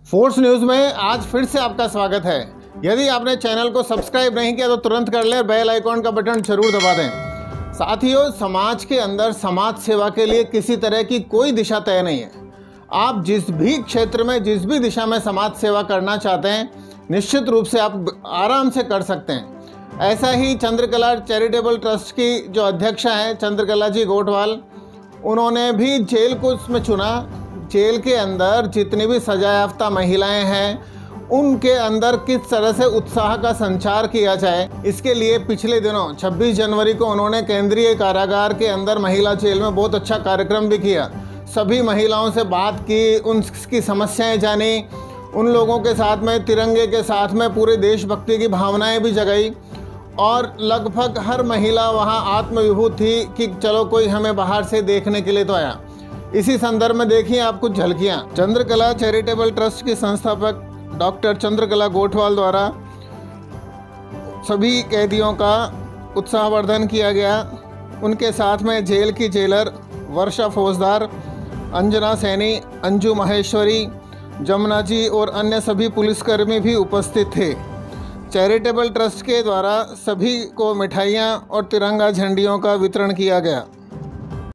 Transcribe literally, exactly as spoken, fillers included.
Force news में आज फिर से आपका स्वागत है। यदि आपने चैनल को सब्सक्राइब नहीं किया तो तुरंत कर लें, बेल आइकॉन का बटन जरूर दबा दें। साथियों, समाज के अंदर समाज सेवा के लिए किसी तरह की कोई दिशा तय नहीं है। आप जिस भी क्षेत्र में, जिस भी दिशा में समाज सेवा करना चाहते हैं, निश्चित रूप से आप आराम से कर सकते हैं। ऐसा ही चंद्रकला चैरिटेबल ट्रस्ट की जो अध्यक्षा हैं चंद्रकला जी गोठवाल, उन्होंने भी जेल को उसमें चुना। जेल के अंदर जितनी भी सजा याफ्ता महिलाएं हैं, उनके अंदर किस तरह से उत्साह का संचार किया जाए, इसके लिए पिछले दिनों छब्बीस जनवरी को उन्होंने केंद्रीय कारागार के अंदर महिला जेल में बहुत अच्छा कार्यक्रम भी किया। सभी महिलाओं से बात की, उनकी समस्याएं जानी, उन लोगों के साथ में तिरंगे के साथ में पूरे देशभक्ति की भावनाएं भी जगाई और लगभग हर महिला वहां आत्मविभूत थी कि चलो कोई हमें बाहर से देखने के लिए तो आया। इसी संदर्भ में देखिए आप कुछ झलकियां। चंद्रकला चैरिटेबल ट्रस्ट के संस्थापक डॉक्टर चंद्रकला गोठवाल द्वारा सभी कैदियों का उत्साहवर्धन किया गया। उनके साथ में जेल की जेलर वर्षा फौजदार, अंजना सैनी, अंजू महेश्वरी, जमुना जी और अन्य सभी पुलिसकर्मी भी उपस्थित थे। चैरिटेबल ट्रस्ट के द्वारा सभी को मिठाइयाँ और तिरंगा झंडियों का वितरण किया गया।